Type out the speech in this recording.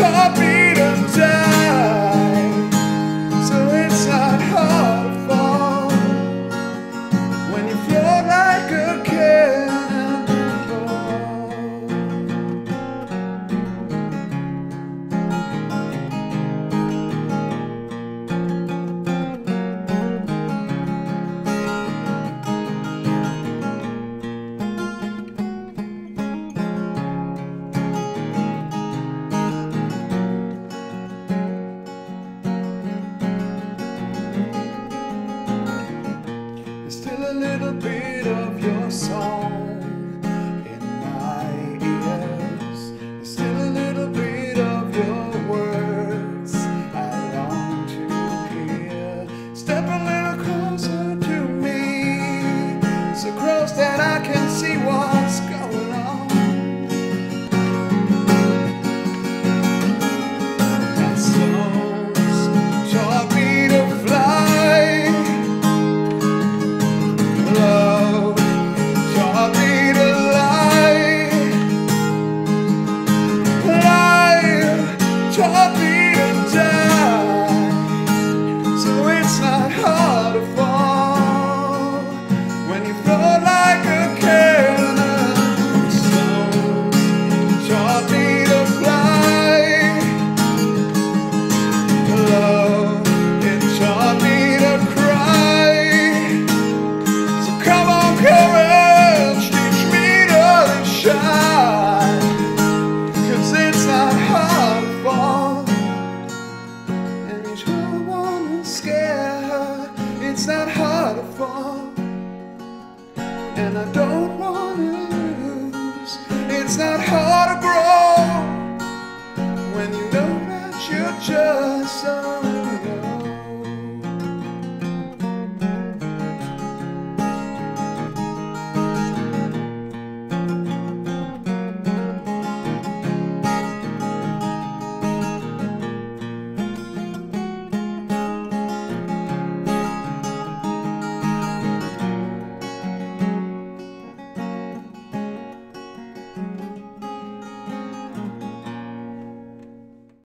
taught me to die, so it's not hard to fall when you float like a cannonball. Still a little bit of your song in my ears. There's still a little bit of your words I long to hear. Step a little closer to me, so close that I can see what's going on. And songs taught me to fly. Love taught me to lie. Life taught me to die, so it's not hard to fall when you float like a cannon. Stones taught me to fly. Love, it taught me to cry. Come on, courage, teach me to shine, 'cause it's not hard to fall, and you don't wanna scare her. It's not hard to fall, and I don't wanna lose. It's not hard to grow when you know that you're just